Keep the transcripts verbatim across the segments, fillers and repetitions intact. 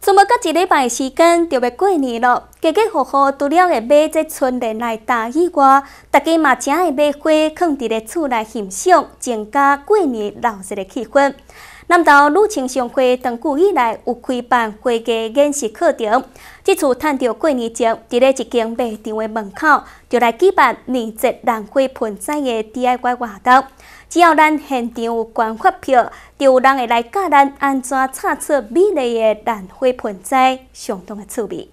剩无搁一礼拜时间就要过年了，家家户户除了会买这春联来搭以外，大家嘛真会买花放伫咧厝内欣赏，增加过年闹热的气氛。南投女青商会长久以来有开办花艺演习课程，这次趁着过年前，伫咧一间卖场的门口，就来举办年节兰花盆栽的 D I Y 活动。只要咱现场有捐发票，就有人会来教咱安怎插出美丽的兰花盆栽，相当的趣味。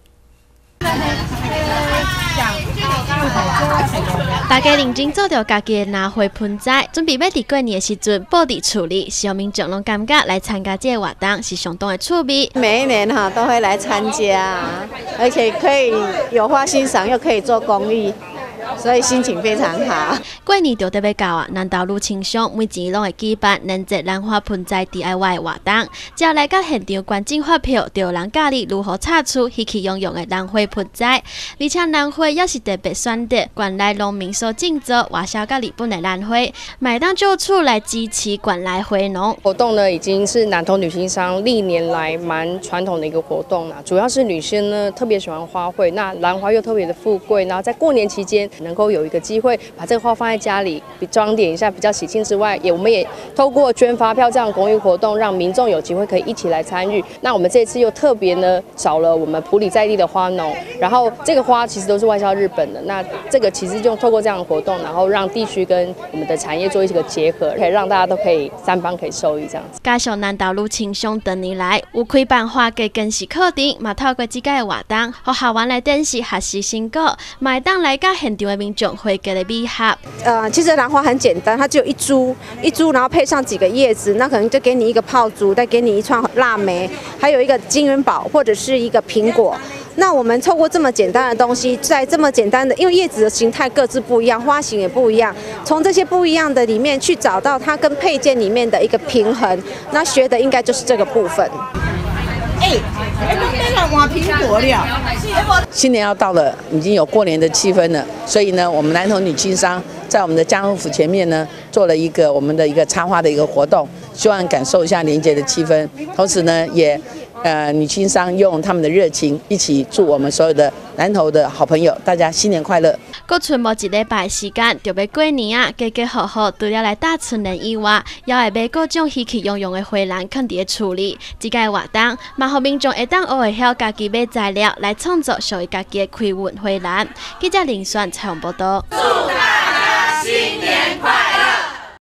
大家认真做着家己的兰花盆栽，准备要伫过年的时阵布置处理，希望民众拢感觉来参加这个活动是相当的趣味。 每一年哈都会来参加，而且可以有花欣赏，又可以做公益。所以心情非常好。 过年就得要到啊，南投女青商每年拢会举办年节兰花盆栽 D I Y 活动，只要来到现场捐赠发票，就有人教你如何插出喜气洋洋的兰花盆栽。而且兰花也是特别选择县内农民所种植、外销到日本的兰花，买当就处来支持县内花农。 活动呢，已经是南投女青商历年来蛮传统的一个活动啦。主要是女生呢特别喜欢花卉，那兰花又特别的富贵，然后在过年期间能够有一个机会把这个花放在家里，装点一下比较喜庆之外，也我们也透过捐发票这样公益活动，让民众有机会可以一起来参与。那我们这次又特别呢找了我们埔里在地的花农，然后这个花其实都是外销日本的，那这个其实就透过这样的活动，然后让地区跟我们的产业做一个结合，可以让大家都可以三方可以受益这样子。 加上南投女青商多年来有开办花艺更是课程，嘛透过这个的活动，和校园内电视学习成果，买当来甲现场的民众花艺的美学。 呃，其实兰花很简单，它只有一株，一株，然后配上几个叶子，那可能就给你一个炮竹，再给你一串腊梅，还有一个金元宝或者是一个苹果。那我们透过这么简单的东西，在这么简单的，因为叶子的形态各自不一样，花型也不一样，从这些不一样的里面去找到它跟配件里面的一个平衡。那学的应该就是这个部分。 哎，哎，你那个换苹果了。 新年要到了，已经有过年的气氛了，所以呢，我们南投女青商在我们的家乐福前面呢，做了一个我们的一个插花的一个活动，希望感受一下年节的气氛。同时呢，也呃女青商用他们的热情，一起祝我们所有的南投的好朋友，大家新年快乐。 搁剩无一礼拜时间就要过年啊，家家户户除了来搭春联以外，也会买各种喜气洋洋的花篮放伫厝里。这个活动，嘛互民众会当学会晓家己买材料来创作属于家己的开运花篮。记者林璇采访报道。祝大家新年快乐！